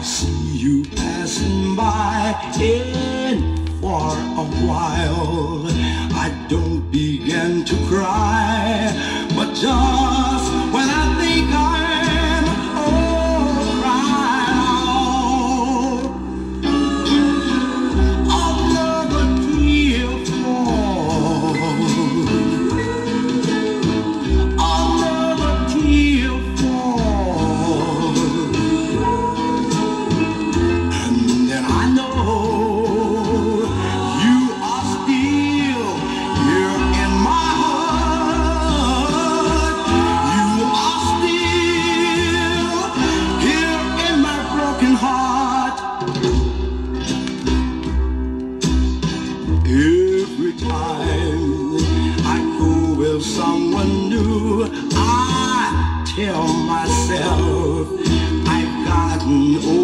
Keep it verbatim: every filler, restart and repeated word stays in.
see you passing by in for a while. I don't begin to cry, but just when I think I'm all right, another tear falls, another tear falls, and then I know you are still here in my heart. You are still here in my broken heart. Every time I go with someone new, I tell myself I've gotten old.